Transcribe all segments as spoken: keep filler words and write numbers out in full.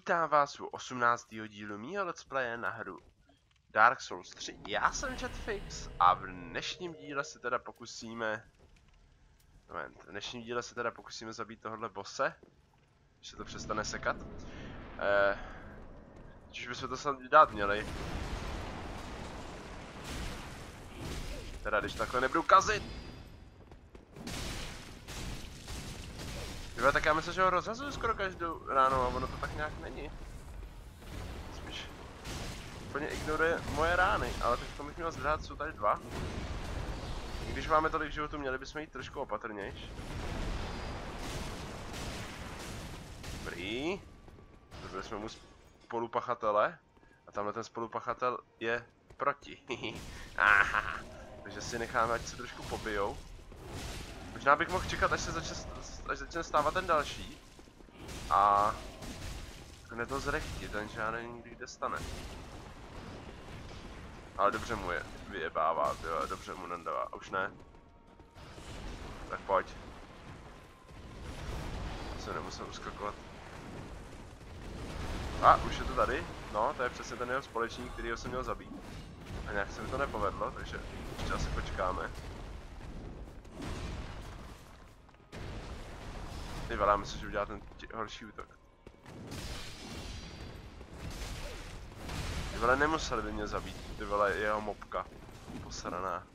Vítám vás u osmnáctého dílu mýho let's playe na hru Dark Souls tři. Já jsem Jetfix a v dnešním díle se teda pokusíme... Moment, v dnešním díle se teda pokusíme zabít tohohle bosse, když se to přestane sekat. Eh, Čiž bychom to snad dát měli. Teda když takhle nebudu kazit. Tyhle, tak já myslím, že ho rozhazuju skoro každou ráno a ono to tak nějak není. Spíš úplně ignoruje moje rány, ale teď bych měl zdrát, jsou tady dva. I když máme tolik životů, měli bychom jít trošku opatrnějš. Dobrý. Dobili jsme mu spolupachatele. A tamhle ten spolupachatel je proti. Aha. Takže si necháme, ať se trošku pobijou. Možná bych mohl čekat, až se začne, až začne stávat ten další. A hned to zrechtí, ten že já nevím, kde stane. Ale dobře mu je vyjebává, tyjo, dobře mu nadává. Už ne. Tak pojď. Já se nemusím uskakovat. A, už je to tady. No, to je přesně ten jeho společník, kterýho jsem měl zabít. A nějak se mi to nepovedlo, takže ještě asi počkáme. Ty vole, myslím, že udělá ten horší útok. Ty vole, nemuseli by mě zabít, ty vole, jeho mobka. Posraná.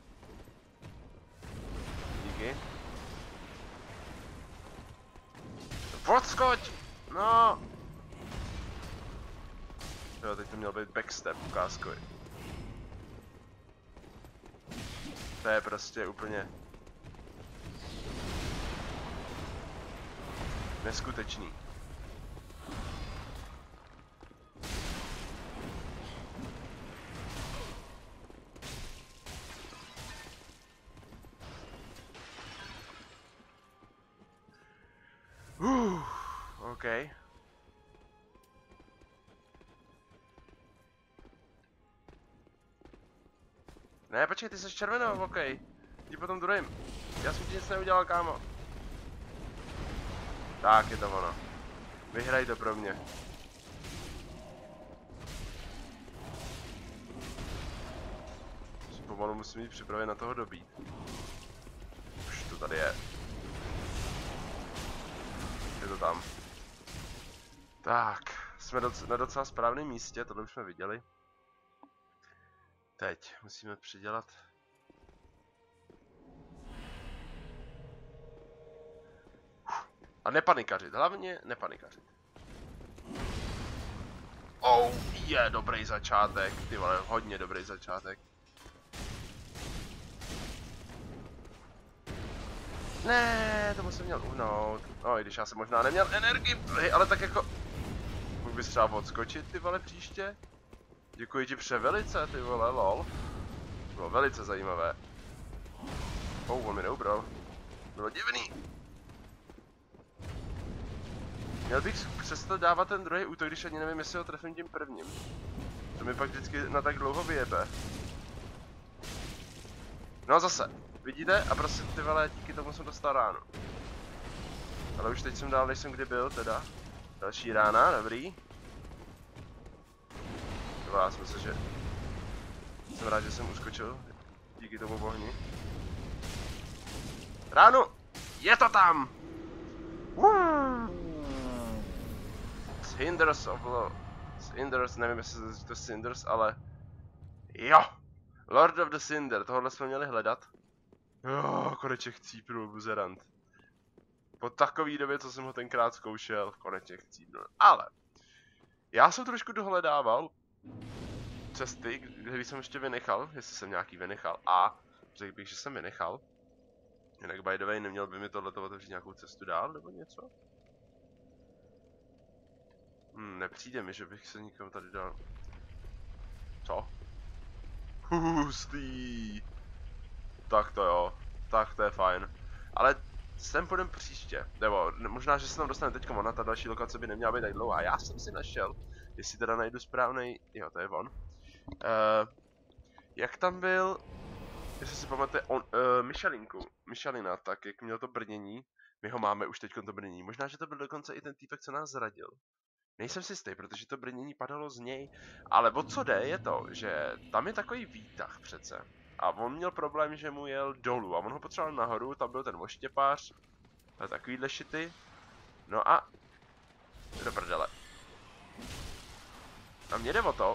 Díky. Podskoč! No! Jo, teď to měl být backstep ukázkový. To je prostě úplně... neskutečný. Uh, OK. Ne, počkej, ty jsi červenou, OK. Jdi potom druhým. Já jsem ti nic neudělal, kámo. Tak, je to ono. Vyhraj to pro mě. Pomalu musím jít připravit na toho dobít. Už to tady je. Je to tam. Tak, jsme doc na docela správném místě, tohle už jsme viděli. Teď musíme přidělat. A nepanikařit, hlavně nepanikařit. Oh, je dobrý začátek, ty vole, hodně dobrý začátek. Ne, to jsem měl uhnout. No, i když já jsem možná neměl energii, ale tak jako... Můj bys třeba odskočit, ty vole, příště? Děkuji ti převelice, ty vole, lol. Bylo velice zajímavé. Oh, on mi neubral. Bylo divný. Měl bych přestat dávat ten druhý útok, když ani nevím, jestli ho trefím tím prvním. To mi pak vždycky na tak dlouho vyjebe. No zase, vidíte? A prostě ty vole, díky tomu jsem dostal ránu. Ale už teď jsem dál, než jsem kdy byl, teda. Další rána, dobrý. To já myslím, že... Jsem rád, že jsem uskočil. Díky tomu bohni. Ránu! Je to tam! Woo! Cinders of Law. Cinders, nevím, jestli to je Cinders, ale... Jo! Lord of the Cinder, tohle jsme měli hledat. Jo, konečně chcípnul buzerant. Po takový době, co jsem ho tenkrát zkoušel, konečně chcípnul. Ale... Já jsem trošku dohledával cesty, kde jsem ještě vynechal, jestli jsem nějaký vynechal. A řekl bych, že jsem vynechal. Jinak by the way, neměl by mi tohleto otevřít nějakou cestu dál, nebo něco? Hmm, nepřijde mi, že bych se nikam tady dal. Co? Hustý. Tak to jo, tak to je fajn. Ale sem půjdem příště. Nebo možná, že se tam dostaneme teďka, ona ta další lokace by neměla být tak dlouhá. Já jsem si našel, jestli teda najdu správnej. Jo, to je on. Uh, jak tam byl, jestli si pamatujete, on, uh, Michelinku, Michelina, tak jak měl to brnění, my ho máme už teď to brnění. Možná, že to byl dokonce i ten týpek, co nás zradil. Nejsem si jistý, protože to brnění padalo z něj, ale o co jde je to, že tam je takový výtah přece. A on měl problém, že mu jel dolů a on ho potřeboval nahoru, tam byl ten oštěpář a takovýhle šity. No a do prdele. A mně jde o to,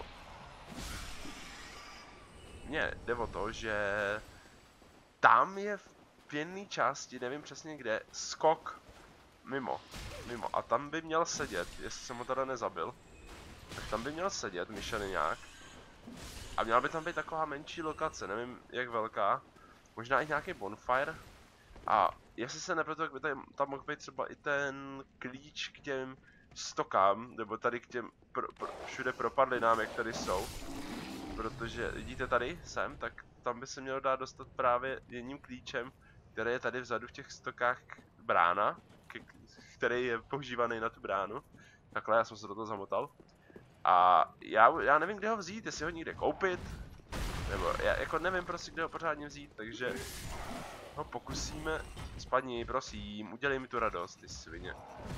mně jde o to, že tam je v jedné části, nevím přesně kde, skok mimo, mimo. A tam by měl sedět, jestli jsem ho teda nezabil, tak tam by měl sedět myšeliňák. A měla by tam být taková menší lokace, nevím jak velká, možná i nějaký bonfire. A jestli se nepletu, tak by tam, tam mohl být třeba i ten klíč k těm stokám, nebo tady k těm pro, pro, všude propadlinám, jak tady jsou. Protože vidíte tady, sem, tak tam by se mělo dát dostat právě jedním klíčem, který je tady vzadu v těch stokách brána, který je používaný na tu bránu. Takhle, já jsem se do toho zamotal. A já, já nevím, kde ho vzít, jestli ho někde koupit, nebo já jako nevím prostě, kde ho pořádně vzít, takže ho pokusíme. Spadni, prosím, udělej mi tu radost, ty svině.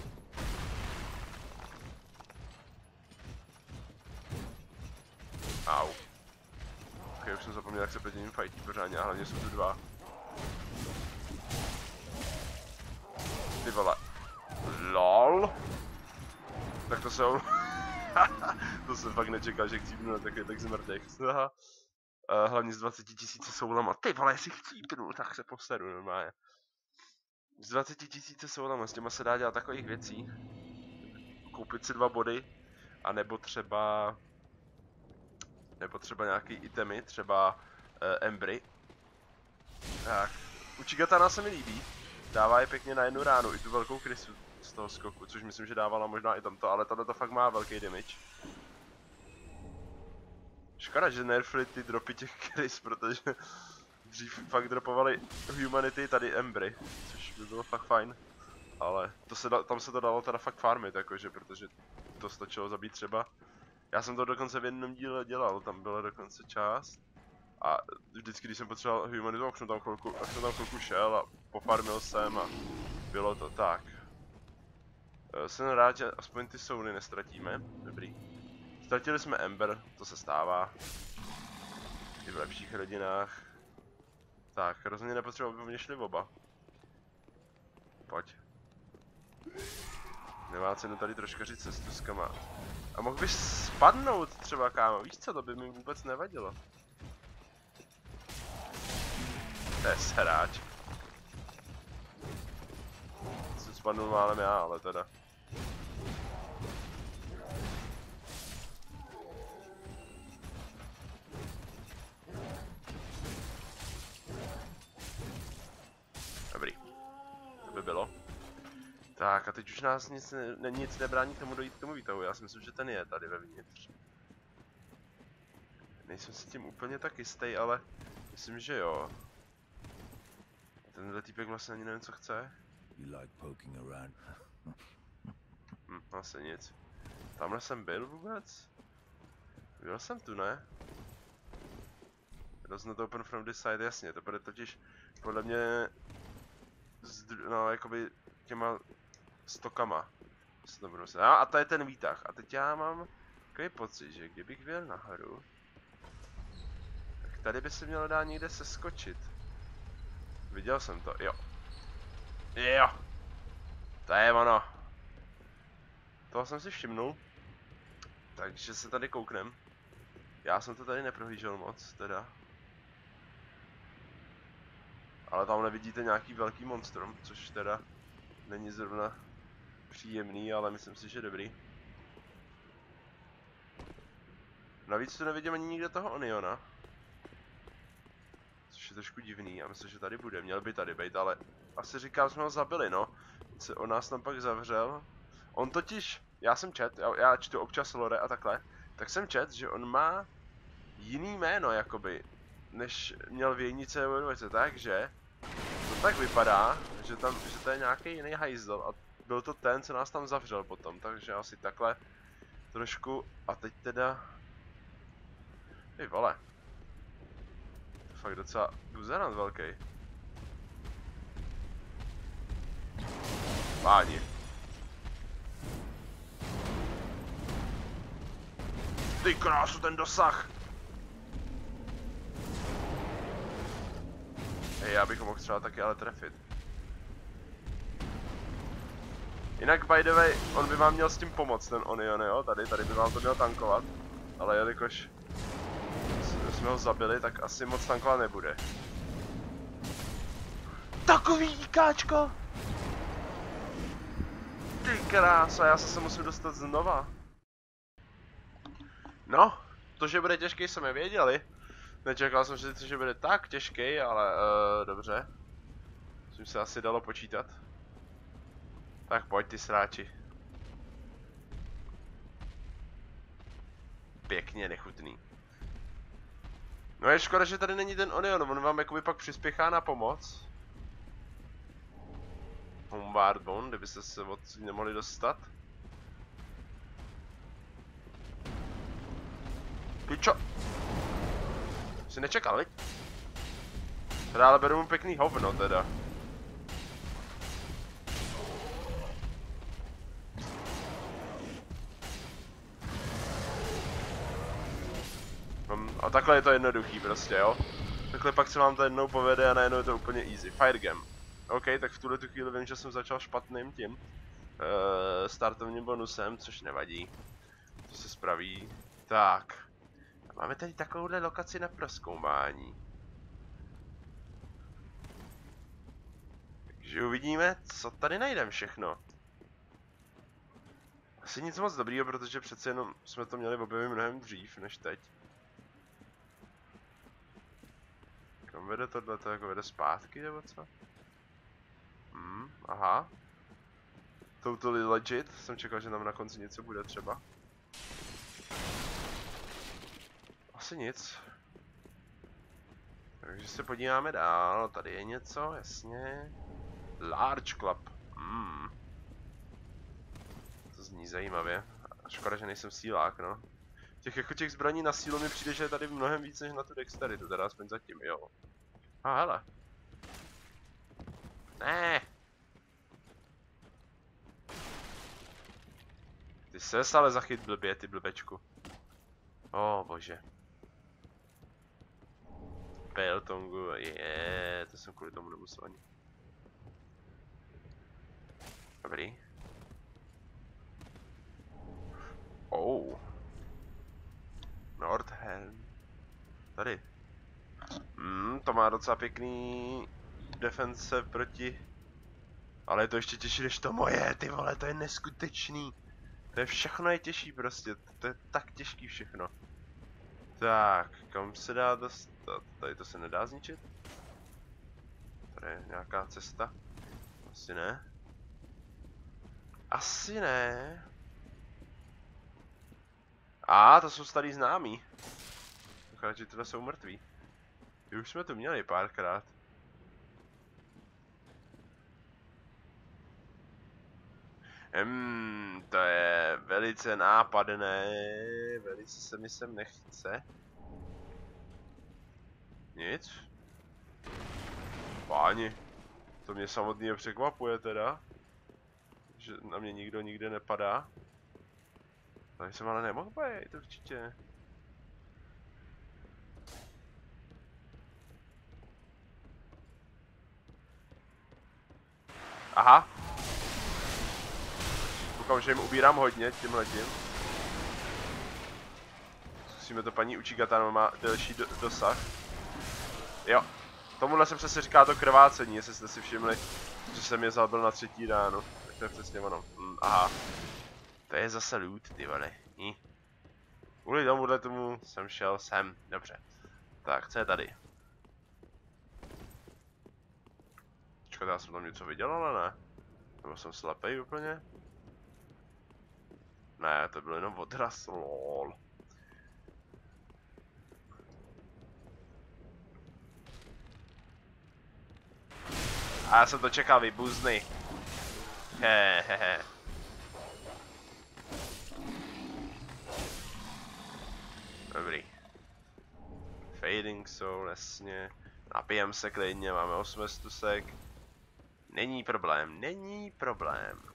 Au. Ok, už jsem zapomněl, jak se proti ním fajtí pořádně, a hlavně jsou tu dva. Ty vole. LOL. Tak to jsou... To jsem fakt nečekal, že chcípnu na takový tak zmrtek. Aha. Uh, hlavně z dvacet tisíce soulama. Ty vole, jestli chcípnu, tak se poseru normálně. Z dvacet tisíce soulama, s těma se dá dělat takových věcí. Koupit si dva body, anebo třeba... Nebo třeba nějaký itemy, třeba uh, Embry. Tak, u Chigatana se mi líbí. Dává je pěkně na jednu ránu, i tu velkou krysu z toho skoku, což myslím, že dávala možná i tamto, ale tato to fakt má velký damage. Škoda, že nerfli ty dropy těch krys, protože dřív fakt dropovali Humanity, tady Embry, což by bylo fakt fajn. Ale to se da, tam se to dalo teda fakt farmit, jakože, protože to stačilo zabít třeba. Já jsem to dokonce v jednom díle dělal, tam byla dokonce část. A vždycky, když jsem potřeboval Humanitu, už jsem tam chvilku, už jsem tam chvilku šel a pofarmil jsem a bylo to tak. Jsem rád, že aspoň ty souly nestratíme. Dobrý. Ztratili jsme Ember, to se stává. I v lepších rodinách. Tak, rozhodně nepotřebuji, aby mě šli oba. Pojď. Nemá cenu tady trošku říct cestu s kama. A mohl bys spadnout třeba, kámo, víš co, to by mi vůbec nevadilo. To je sráč. Jsem spadnul málem já, ale teda. Dobrý. To by bylo. Tak a teď už nás nic, ne, nic nebrání tomu dojít k tomu výtahu, já si myslím, že ten je tady vevnitř. Nejsem si tím úplně tak jistý, ale myslím, že jo. Tenhle týpek vlastně ani nevím, co chce. Hm, asi nic. Tamhle jsem byl vůbec? Byl jsem tu, ne? Doesn't open from this side, jasně, to bude totiž podle mě no, jakoby těma stokama. No, a to je ten výtah. A teď já mám takový pocit, že kdybych byl nahoru, tak tady by se mělo dát někde seskočit. Viděl jsem to, jo. Jo. To je ono. Toho jsem si všimnul. Takže se tady kouknem. Já jsem to tady neprohlížel moc, teda. Ale tamhle vidíte nějaký velký monstrum, což teda není zrovna příjemný, ale myslím si, že dobrý. Navíc tu nevidím ani nikde toho Oniona. Což je trošku divný, já myslím, že tady bude, měl by tady být, ale asi říkám, jsme ho zabili, no. Se on nás tam pak zavřel. On totiž, já jsem čet, já, já čtu občas lore a takhle, tak jsem čet, že on má jiný jméno, jakoby, než měl vějnice ve dvojce, takže to tak vypadá, že tam, že to je nějaký jiný hajzl a byl to ten, co nás tam zavřel potom, takže asi takhle trošku, a teď teda, ty vole, to je fakt docela buzerant velký. Páni. Ty krásu, ten dosah. Hej, já bych ho mohl třeba taky ale trefit. Jinak by the way, on by vám měl s tím pomoct, ten Onion, jo? Tady, tady by vám to měl tankovat. Ale jelikož jsme ho zabili, tak asi moc tankovat nebude. Takový IKčko! Ty krása, já se se musím dostat znova. No, to, že bude těžký, jsme věděli. Nečekal jsem, že, že bude tak těžký, ale uh, dobře. Myslím se asi dalo počítat. Tak pojď ty sráči. Pěkně nechutný. No je škoda, že tady není ten Onion, on vám jakoby pak přispěchá na pomoc. Bombardbon, kdybyste se od nemohli dostat. Pičo! Jsi nečekal, viď? Teda ale beru mu pěkný hovno teda. A takhle je to jednoduchý prostě, jo. Takhle pak se vám to jednou povede a najednou je to úplně easy. Firegame. OK, tak v tuhle tu chvíli vím, že jsem začal špatným tím. Uh, startovním bonusem, což nevadí. To se spraví. Tak. Máme tady takovouhle lokaci na prozkoumání. Takže uvidíme, co tady najdeme všechno. Asi nic moc dobrýho, protože přece jenom jsme to měli objevit mnohem dřív než teď. Kam vede tohle? To jako vede zpátky nebo co? Hmm, aha. Totally legit. Jsem čekal, že tam na konci něco bude třeba. Asi nic. Takže se podíváme dál. Tady je něco, jasně. Large Club. Hmm. To zní zajímavě. Škoda, že nejsem sílák, no. Těch jako těch zbraní na sílu mi přijde, že je tady mnohem víc než na tu dexteritu, teda aspoň zatím, jo. A hele. Ne. Ty ses ale zachyt blbě, ty blbečku. O bože. Peltongu, je, to jsem kvůli tomu nemusel ani. Dobrý. Oh. Nordhelm. Tady. Hmm, to má docela pěkný defense proti... Ale je to ještě těžší než to moje, ty vole, to je neskutečný. To je všechno je těžší prostě, to je tak těžký všechno. Tak, kam se dá dostat? Tady to se nedá zničit? Tady je nějaká cesta? Asi ne. Asi ne. A, to jsou starý známí. Akorát, že tyhle jsou mrtví. Ty už jsme to měli párkrát. Hmm, to je velice nápadné, velice se mi sem nechce. Nic? Páni, to mě samotně překvapuje teda, že na mě nikdo nikde nepadá. Tady jsem ale nemohl být, určitě. Aha. Koukám, že jim ubírám hodně tímhletím. Zkusíme to, paní Uchigatano má delší do dosah. Jo. Tomuhle se přesně říká to krvácení, jestli jste si všimli, že jsem je zabil na třetí ráno. Tak to je přesně ono. Hm, aha. To je zase loot, ty vole. Hm. Kvůli tomuhle tomu jsem šel sem. Dobře. Tak, co je tady? Počkat, já jsem tam něco viděl, ale ne. Nebo jsem slepej úplně? Ne, to byl jenom odraz, lol. A já jsem to čekal, vy buzny. Hehehe. Dobrý. Fading soul, jasně. Napijem se klidně, máme osm stusek. Není problém, není problém.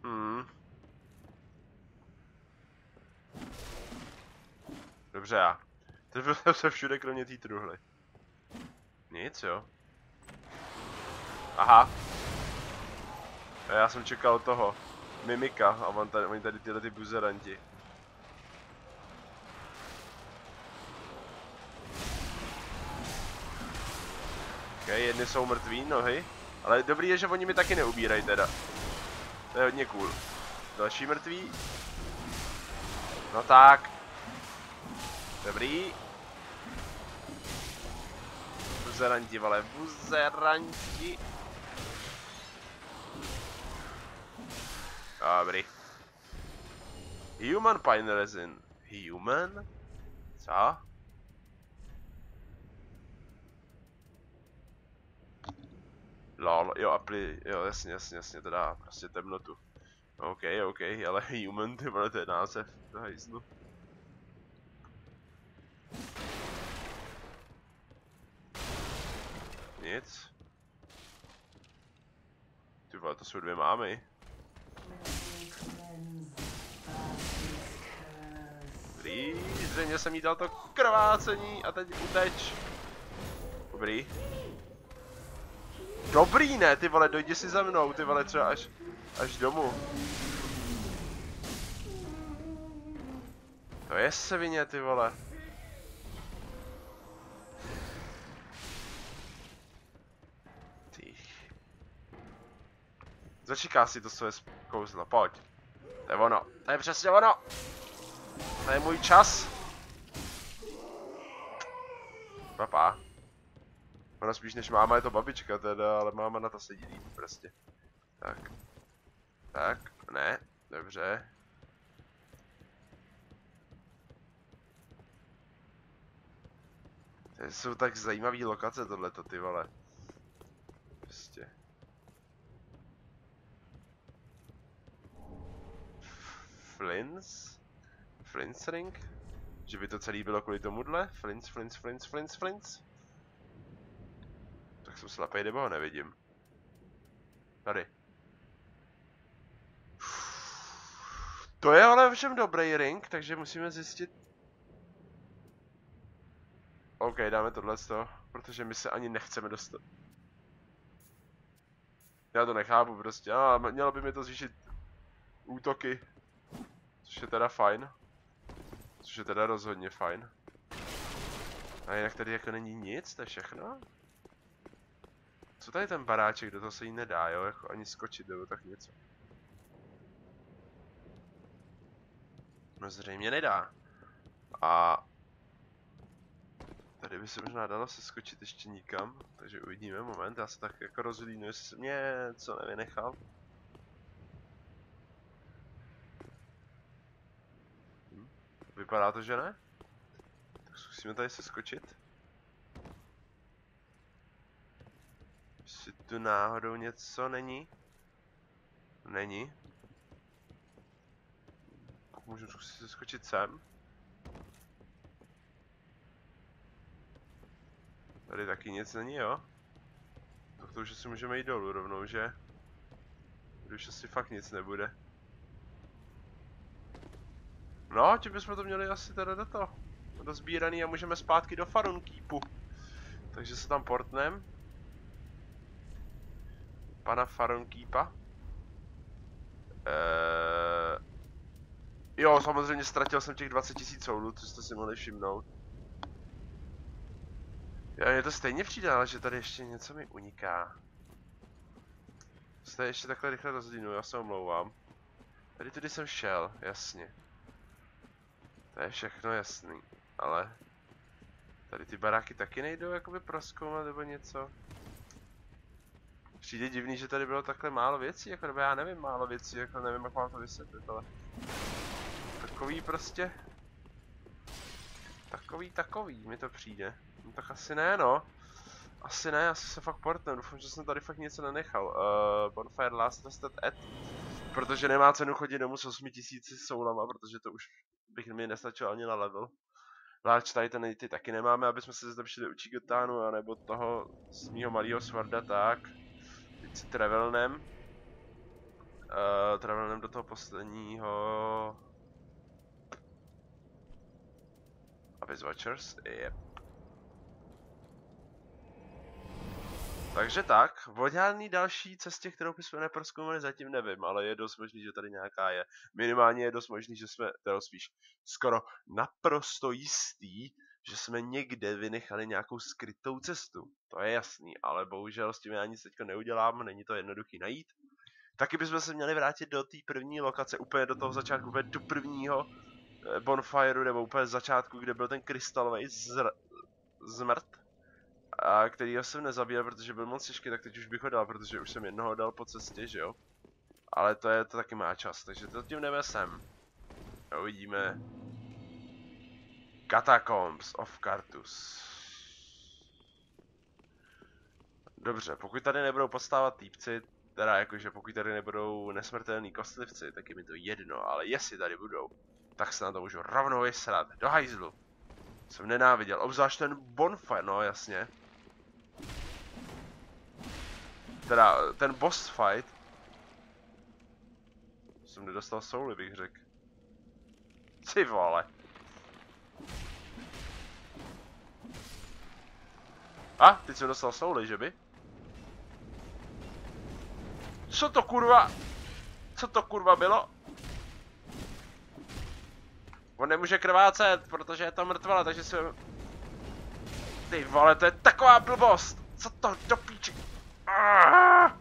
Hmm. Dobře já. Teď byl se všude kromě té truhly. Nic jo. Aha. A já jsem čekal toho. Mimika a on tady, oni tady tyhle ty buzeranti. Okay, jedny jsou mrtví, nohy. Ale dobrý je, že oni mi taky neubírají teda. To je hodně cool. Další mrtví. No tak. Dobrý. Buzeranti, vole, buzeranti. Dobrý. Human pine resin. Human? Co? Lol, jo, apli, jo, jasně, jasně, jasně, to dá prostě temnotu. OK, OK, ale human, ty vole, to je název, to hajzlu. Nic. Ty vole, to jsou dvě mámy. Dobrý, zřejmě jsem jí dal to krvácení a teď uteč. Dobrý. Dobrý, ne, ty vole, dojdi si za mnou, ty vole, třeba až, až domů. To je svině, ty vole. Ty. Začíká si to svoje kouzlo, pojď. To je ono, to je přesně ono. To je můj čas. Papá. Ona spíš než máma je to babička teda, ale máma na to sedí líp prostě. Tak. Tak, ne, dobře. To jsou tak zajímavý lokace tohleto, ty vole. Prostě. Flins? Flins ring? Že by to celý bylo kvůli tomuhle? Flins, flins, flins, flins, flins? Tak jsem slepej, nebo ho nevidím. Tady. To je ale všem dobrý ring, takže musíme zjistit. OK, dáme tohle z toho, protože my se ani nechceme dostat. Já to nechápu prostě, a mělo by mi to zvýšit útoky. Což je teda fajn. Což je teda rozhodně fajn. A jinak tady jako není nic, to je všechno. Co tady ten baráček, do toho se jí nedá, jo, jako ani skočit nebo tak něco. No zřejmě nedá. A tady by se možná dalo se skočit ještě nikam, takže uvidíme, moment, já se tak jako rozhlídnu, jestli jsem něco nevynechal. Hm. Vypadá to, že ne? Tak zkusíme tady se skočit. Jestli tu náhodou něco není? Není. Můžu zkusit se skočit sem. Tady taky nic není, jo? Tak to už asi můžeme jít dolů rovnou, že? Tady už asi fakt nic nebude. No, tím bychom to měli asi teda do toho. Dozbíraný a můžeme zpátky do Farunkeepu. Takže se tam portnem. Pana Farunkeepa. Eee... Jo, samozřejmě ztratil jsem těch dvacet tisíc soulů, co jste si mohli všimnout. Já, mně to stejně přijde, ale že tady ještě něco mi uniká. Jste ještě takhle rychle rozdínu, já se omlouvám. Tady tudy jsem šel, jasně. To je všechno jasný, ale... Tady ty baráky taky nejdou jakoby prozkoumat nebo něco. Přijde divný, že tady bylo takhle málo věcí, jako nebo já nevím málo věcí, jako nevím jak mám to vysvětlit, ale... Takový prostě... Takový, takový mi to přijde. No tak asi ne, no. Asi ne, asi se fakt portnem, doufám, že jsem tady fakt něco nenechal. Uh, Bonfire Last Rested Ed. Protože nemá cenu chodit domů s osmi tisíci soulama, protože to už bych mi nestačil ani na level. Large Titan ty taky nemáme, aby jsme se zlepšili u Chigotánu, anebo toho z mýho malého svarda, tak. Teď si travelnem. Uh, Travelem do toho posledního... Abyss Watchers, yep. Takže tak, o žádný další cestě, kterou bychom neprozkoumali, zatím nevím, ale je dost možný, že tady nějaká je. Minimálně je dost možný, že jsme, teda spíš skoro naprosto jistý, že jsme někde vynechali nějakou skrytou cestu. To je jasný, ale bohužel s tím já nic teďka neudělám, není to jednoduchý najít. Taky bychom se měli vrátit do té první lokace, úplně do toho začátku, úplně do prvního bonfireu, nebo úplně z začátku, kde byl ten krystalový zr... zmrt. A kterýho jsem nezabíjel, protože byl moc těžký, tak teď už bych ho dal, protože už jsem jednoho dal po cestě, že jo. Ale to je, to taky má čas, takže to tím jdeme sem. A uvidíme. Catacombs of Carthus. Dobře, pokud tady nebudou podstávat týpci, teda jakože pokud tady nebudou nesmrtelní kostlivci, tak je mi to jedno, ale jestli tady budou, tak se na to můžu rovnou vysrat, do hajzlu. Jsem nenáviděl, obzvlášť ten bonfire, no jasně. Teda, ten boss fight. Jsem nedostal souly, bych řekl. Ty vole. A, teď jsem dostal souly, že by? Co to kurva? Co to kurva bylo? On nemůže krvácet, protože je to mrtvala, takže si... Ty vole, to je taková blbost! Co to do píči? Aaaa!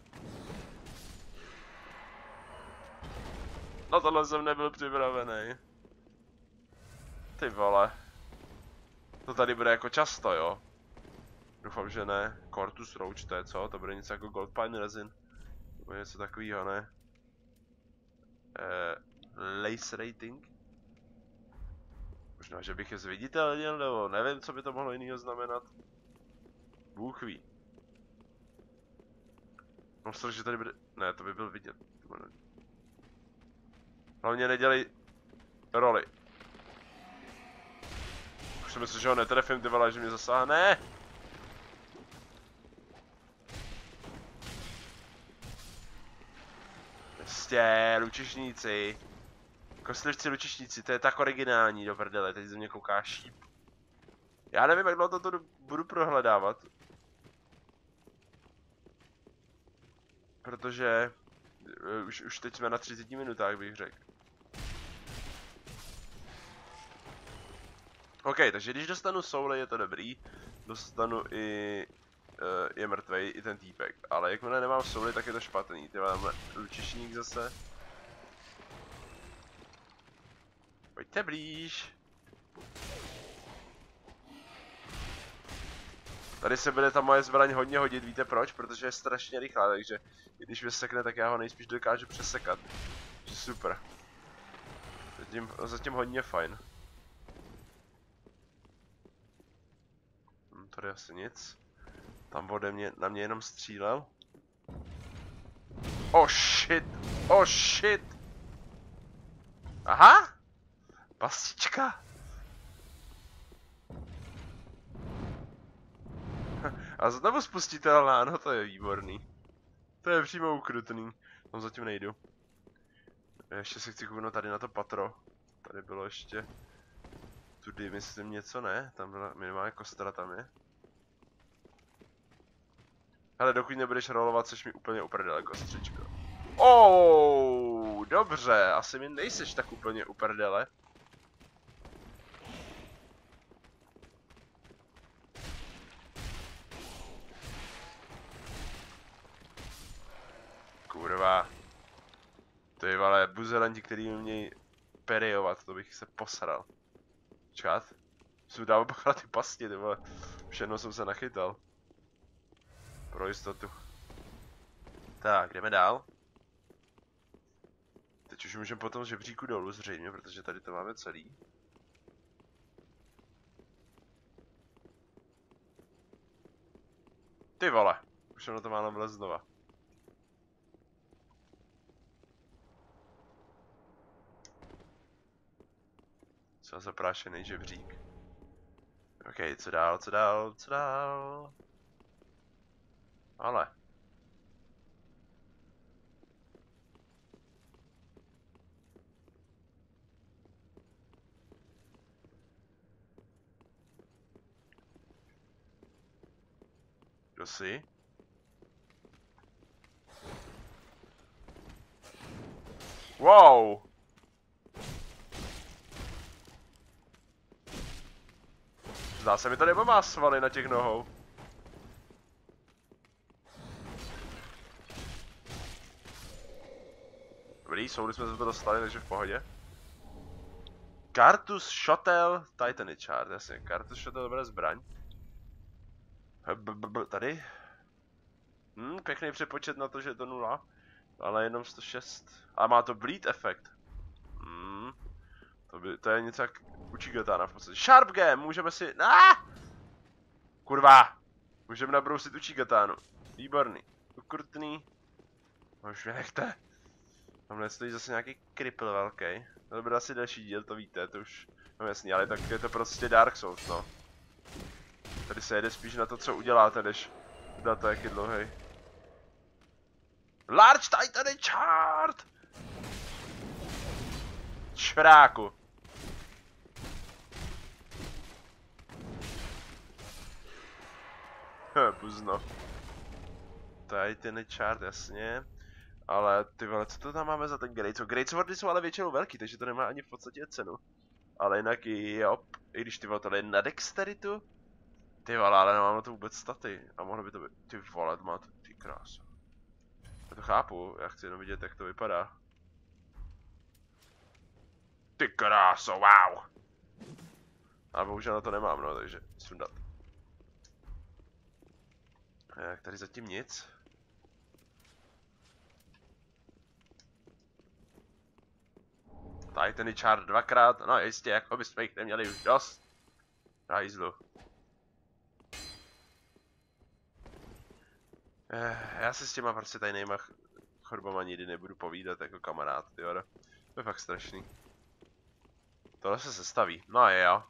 Na tohle jsem nebyl připravený. Ty vole. To tady bude jako často, jo? Doufám, že ne. Cortus Roach, to je co? To bude něco jako Gold Pine Resin. Nebo něco takovýho, ne? Eh, lace rating? Možná, že bych je zviditelnil, nebo nevím, co by to mohlo jinýho znamenat. Bůh ví. Mám strach, že tady bude... Ne, to by byl vidět. Hlavně nedělej roli. Už jsem myslel, že ho netrefím, ty vole, že mě zasáhne. Prostě, lučišníci. Kostlivci lučišníci, to je tak originální, do prdele, teď ze mě kouká šíp. Já nevím, jak dlouho to budu prohledávat. Protože uh, už, už teď jsme na třiceti minutách, bych řekl. OK, takže když dostanu souly, je to dobrý. Dostanu i... Uh, je mrtvej, i ten týpek. Ale jakmile nemám souly, tak je to špatný. Ty máme lučišník zase. Pojďte blíž. Tady se bude ta moje zbraň hodně hodit, víte proč? Protože je strašně rychlá, takže když vysekne, tak já ho nejspíš dokážu přesekat. Takže super. Zatím, zatím hodně fajn. Hm, tady asi nic. Tam ode mě, na mě jenom střílel. Oh shit! Oh shit! Aha! Pastička! A znovu spustitelná, no to je výborný. To je přímo ukrutný. Tam zatím nejdu. Ještě se chci kouknout tady na to patro. Tady bylo ještě... Tudy myslím něco, ne? Tam byla minimálně kostra, tam je. Hele, dokud nebudeš rolovat, což mi úplně uprdele, kostřičko. Oh, dobře, asi mi nejseš tak úplně uprdele. Kurva. Ty vole, buzelanti, který umějí periovat, to bych se posral. Čekat? Jsem dával bacha na ty pasti, ty vole. Už jednou jsem se nachytal. Pro jistotu. Tak, jdeme dál. Teď už můžeme potom z žebříku dolů zřejmě, protože tady to máme celý. Ty vole, už jsem na to málem vlez znova. Co zaprášený žebřík. OK, co dál, co dál, co dál? Ale. Kdo jsi? Wow! Zdá se mi to, nebo má svaly na těch nohou. Dobrý, soudy jsme se to dostali, takže v pohodě. Cartus Shuttle Titanichard, jasně, Cartus Shuttle, dobrá zbraň. Tady. Hm, pěkný přepočet na to, že je to nula. Ale jenom sto šest. A má to bleed efekt. Hm. To, by, to je něco jak u Chigatána v podstatě. Sharp Game, můžeme si... Ah! Kurva! Můžeme nabrousit u Chigatánu. Výborný. Ukrutný. No už mě nechte. Tamhle stojí zase nějaký kripl velký. To bude asi další díl, to víte, to už... No jasný, ale tak je to prostě Dark Souls, no. Tady se jede spíš na to, co uděláte, než na to, jak je dlouhej. Large Titanichard! Čuráku. Puzno. Titanichard, jasně. Ale ty vole, co to tam máme za ten Great Sword? Great Swordy jsou ale většinou velký, takže to nemá ani v podstatě cenu. Ale jinak jo, i když ty vole, tohle je na dexteritu. Ty vole, ale nemám na to vůbec staty. A mohlo by to být, ty vole, to má to, ty krásu. Já to chápu, já chci jenom vidět, jak to vypadá. Ty kráso, wow! Ale bohužel na to nemám, no, takže sundat. Tak, tady zatím nic. Titanichard dvakrát, no jistě, jako bychom jich neměli už dost. Hajzlu. Eh, já si s těma prostě tajnýma chorobama nikdy nebudu povídat jako kamarád, ty vole. To je fakt strašný. Tohle se sestaví, no je jo.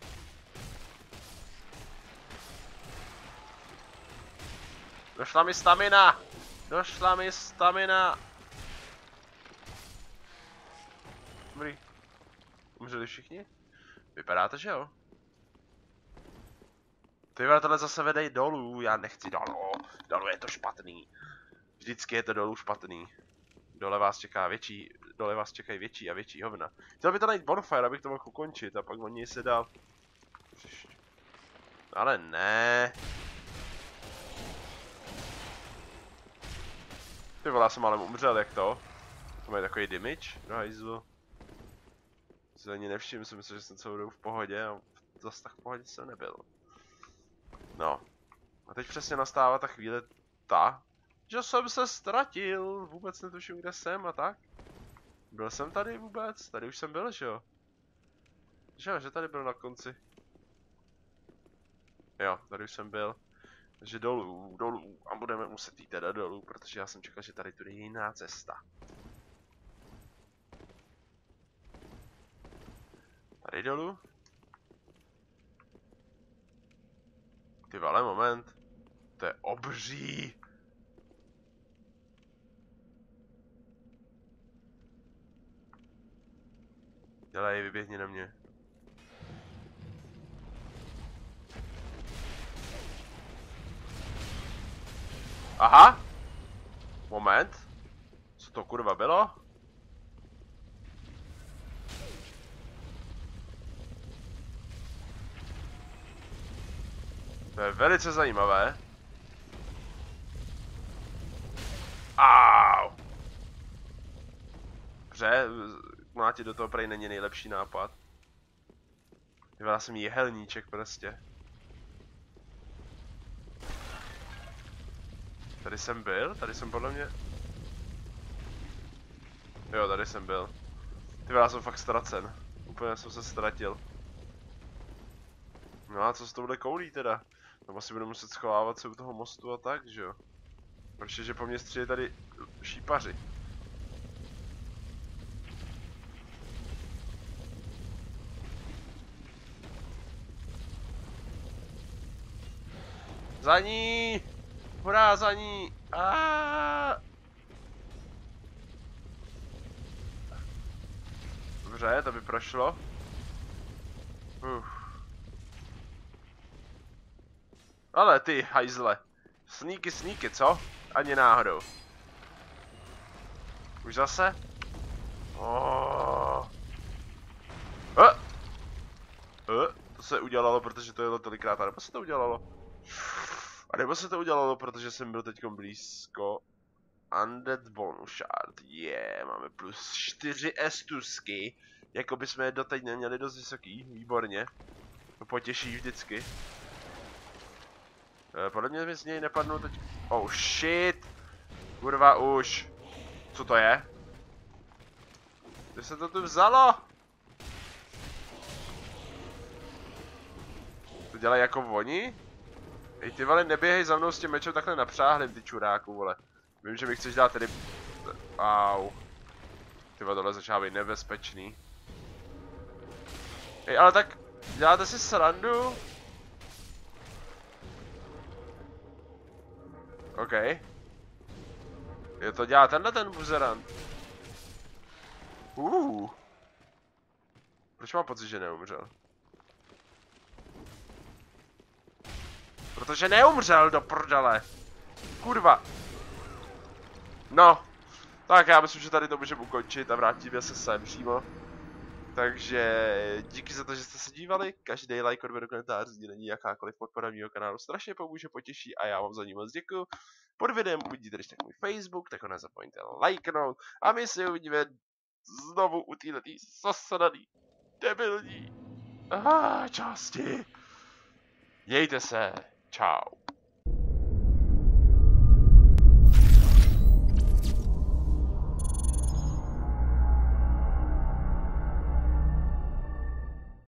Došla mi stamina! Došla mi stamina! Dobrý. Umřeli všichni? Vypadá to, že jo? Ty vole, tohle zase vedej dolů, já nechci dolů. Dolů je to špatný. Vždycky je to dolů špatný. Dole vás čeká větší, dole vás čekají větší a větší hovna. Chtěl by to najít bonfire, abych to mohl ukončit a pak o něj se dá... Ale ne. Ty vole, já jsem ale umřel, jak to? To má takový damage, no hajzlu. Se ani nevšiml, jsem myslel, že jsem celou dobu v pohodě a zase tak v pohodě jsem nebyl. No. A teď přesně nastává ta chvíle ta, že jsem se ztratil, vůbec netuším, kde jsem a tak. Byl jsem tady vůbec? Tady už jsem byl, že jo? Že jo, že tady byl na konci. Jo, tady už jsem byl. Takže dolů, dolů a budeme muset jít teda dolů, protože já jsem čekal, že tady tudy je jiná cesta. Tady dolů. Ty vole, moment. To je obří. Dělej, vyběhni na mě. Aha. Moment. Co to kurva bylo? To je velice zajímavé. Au. Dobře, mlátit do toho prej není nejlepší nápad. Já jsem jehelníček prostě. Tady jsem byl? Tady jsem podle mě... Jo, tady jsem byl. Ty já jsem fakt ztracen. Úplně jsem se ztratil. No a co s touhle koulí teda? Tam asi budu muset schovávat se u toho mostu a tak, že jo? Protože po mě střílí tady šípaři. Za ní! Hurá, za ní! Aaaa! Dobře, to by prošlo. Uf. Ale ty hajzle, Sníky, sníky, co? Ani náhodou. Už zase? Oh. Uh. Uh. To se udělalo, protože to jelo tolikrát, a nebo se to udělalo? A nebo se to udělalo, protože jsem byl teďkom blízko. Undead bonus shard, je, yeah, máme plus čtyři estusky. Jako bychom je doteď neměli dost vysoký, výborně. To potěší vždycky. E, podle mě mi z něj nepadnou teď... Oh shit! Kurva už. Co to je? Kde se to tu vzalo? To dělají jako oni? Ej ty vole, neběhej za mnou s tím mečem takhle napřáhlým, ty čuráku, vole. Vím, že mi chceš dát tedy... Au. Ty vole, tohle začíná být nebezpečný. Ej, ale tak... Děláte si srandu? OK. Je to dělá tenhle ten buzerant. Uh. Proč mám pocit, že neumřel? Protože neumřel do prdele. Kurva. No. Tak já myslím, že tady to můžeme ukončit a vrátíme se sem přímo. Takže díky za to, že jste se dívali. Každý like, odběr, komentář, sdílení, jakákoliv podpora mýho kanálu strašně pomůže, potěší a já vám za ní moc děkuju. Pod videem uvidíte ještě můj Facebook, tak ho nezapomeňte lajknout a my si uvidíme znovu u této zasadaný debilní ah, části. Mějte se, čau.